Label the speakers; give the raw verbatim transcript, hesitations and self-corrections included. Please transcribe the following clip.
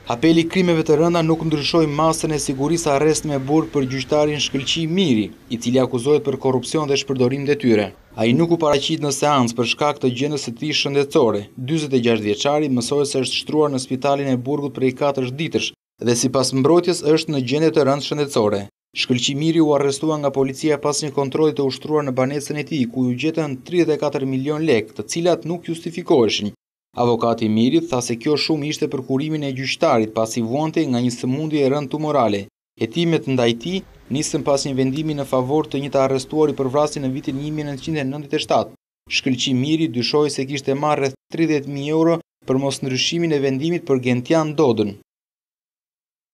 Speaker 1: Apeli krimeve të rënda nuk ndryshoi masën e sigurisë arrest me burg për gjyqtarin Shkëlqi Miri, i cili akuzohet për korrupsion dhe shpërdorim detyre. Ai nuk u paraqit në seancë për shkak të gjendjes së tij shëndetësore. dyzet e gjashtë vjeçari mësohet se është shtruar në spitalin e Burgut prej katër ditësh dhe sipas mbrojtjes është në gjendje të rëndë shëndetësore. Shkëlqi Miri u arrestua nga policia pas një kontrolli të ushtruar në banesën e tij, ku u gjetën tridhjetë e katër milion lekë, të cilat nuk justifikoheshin. Avokati i Mirit tha se kjo shumë ishte për kurimin e gjyqtarit pasi vuante nga një sëmundje e rënd tumorale. Hetimet ndaj tij nisën pas një vendimi në favor të një të arrestuari për vrasjen në vitin një mijë e nëntëqind e nëntëdhjetë e shtatë. Shkëlqi Miri dyshoi se kishte marrë rreth tridhjetë mijë euro për mosndryshimin e vendimit për Gentian Dodën.